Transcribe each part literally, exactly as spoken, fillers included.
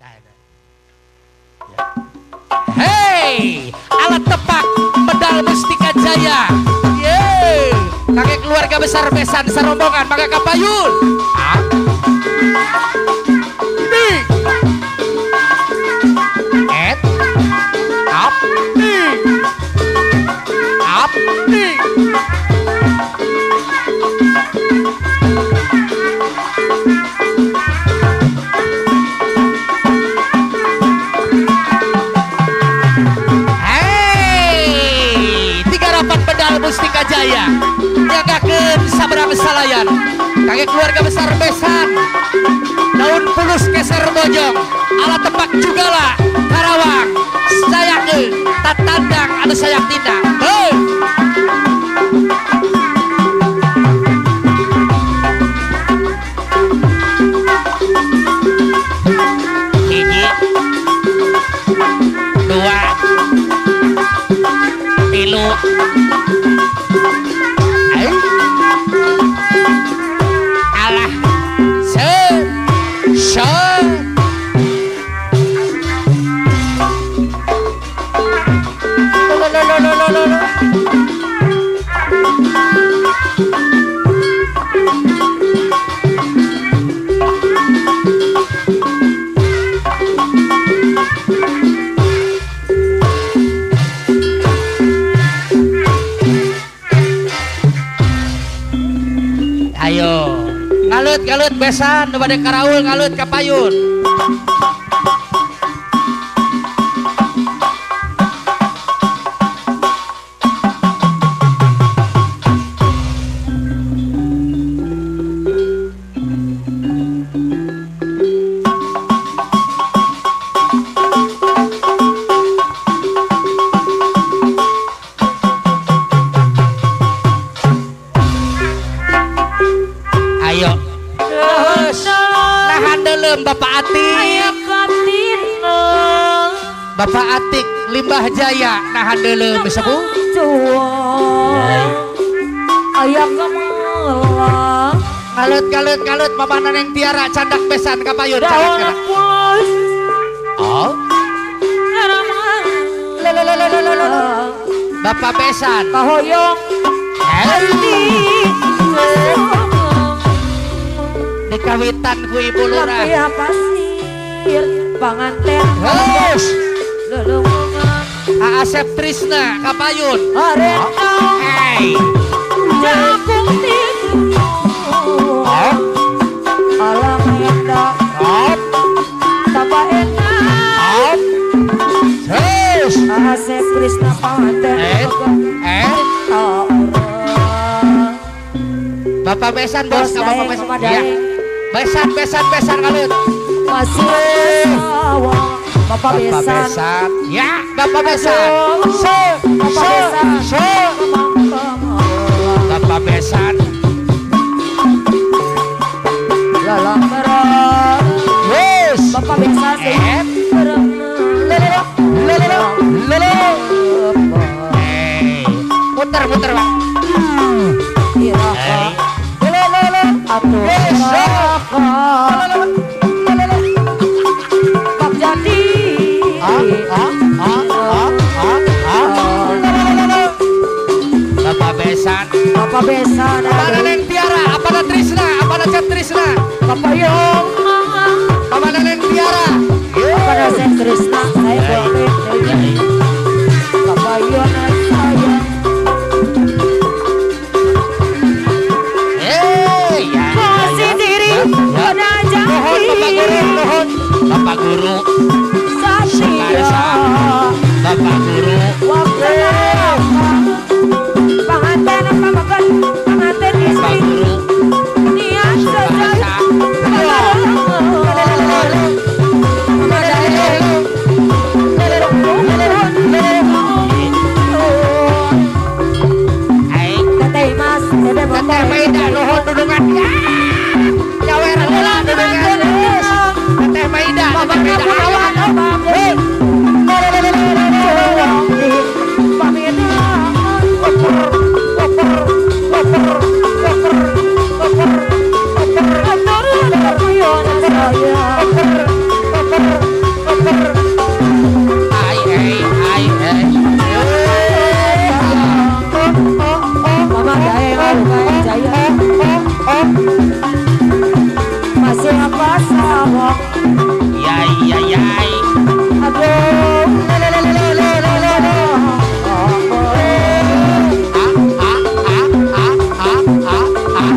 Hei, alat tepak medal Mustika Jaya. Yeay, kakek keluarga besar besan serombongan pakai kapayun. Ah. Ini. Et. Up. Ni. Up. Ni. Mustika Jaya nyagakeun saberang salayan kakek keluarga besar besan daun pulus keser bojong alat tepak juga lah Karawang sayakeun tatandang anu sayak tindak hei hiji dua tilu alah se se lo lo lo lo lo lo ngalut ngalut besan nu bade karaul ngalut kapayun Bapak Atik Bapak Atik Limbah Jaya nahan deuleuh sepuh aya kamelah ngalut ngalut ngalut mamanan yang tiara candak besan kapayun oh Bapak besan kahoyong dikawitan ku ibu lurah lapia pasir panganten hus lelungan Asep Trisna kapayun arena hei jakung tidur oh alam indah oh tambah enak oh hus Asep Trisna panganten eh eh Bapak besan bos sama Bapak besan ya besan besan besan ngalut masih Bapak besan ya Bapak besan se se se Bapak besan lalang merah yes Bapak besan eh lele lele lele eh muter muter Pak iraka atuh Pak Jadi ah ah ah ah ah ah Bapak besan Bapak besan apa neng tiara apa na Trisna apa na Cep Trisna Bapak Yong apa na neng tiara apa na Cep Trisna saya boleh Bapak Yong saya Bapak Guru Satria Bapak Guru waktu pengantin apa makan pengantin Bapak istri Guru niat saja teteh mas teteh Teteh Maida nuhun dudungan nyawer heula dudungan Teteh Maida Teteh Maida sabok. Yai yai yai. Aduh, lelelelelelelelele. Ah ah ah ah ah ah ah.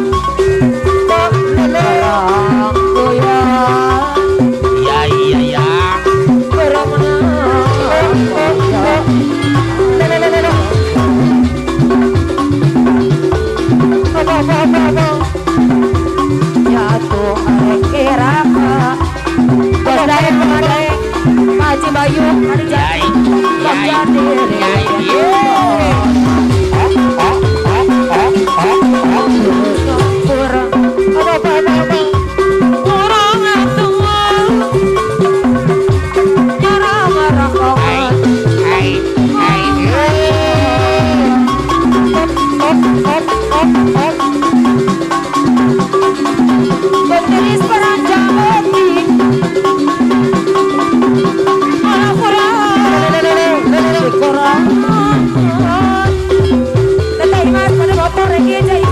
Orang goyang, Yai yai yang. berenang. Lelelelele. Jatuh kiraka Bosdai pemadai Haji Bayu Hari Yai Jadi yai Jadi yai. Kurang Kurang tua Nyarang marah Hai hai hai. Berteris peranjang hati Malah kurang Kurang Tetai mas pada motor reggae jaya